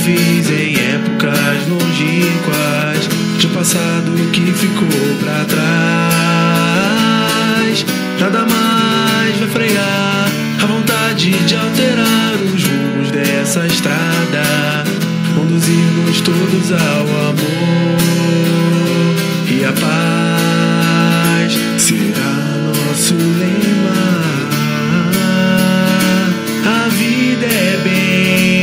fiz em épocas longínquas, de passado que ficou pra trás. Nada mais vai frear a vontade de alterar os rumos dessa estrada, conduzir-nos todos ao amor e a paz será nosso lema. A vida é bem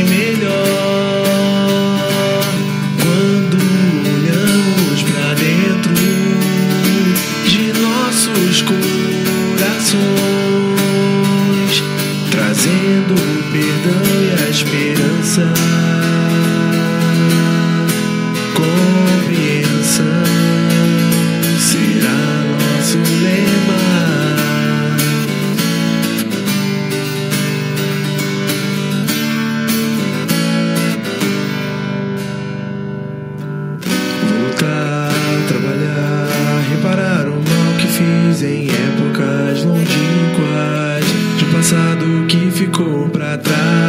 melhor quando olhamos pra dentro de nossos corações, trazendo o perdão e a esperança, compreensão será nosso lema. Voltar, trabalhar, reparar o mal que fiz em épocas longínquas, de passado que ficou pra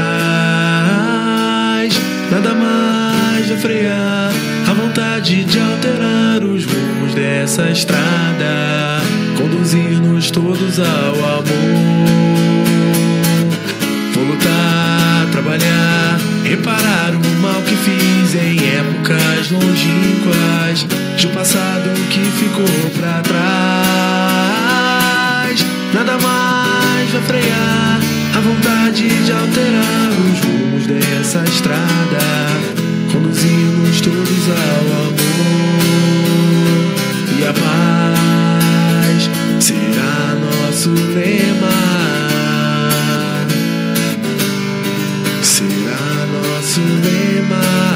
trás. Nada mais vai frear a vontade de alterar os rumos dessa estrada, conduzir-nos todos ao amor. Vou lutar, trabalhar, reparar o mal que fiz em épocas longínquas, de um passado que ficou pra trás. Nada mais vai frear a vontade de alterar os rumos dessa estrada, conduzir-nos todos ao amor e a paz será nosso lema. Será nosso lema.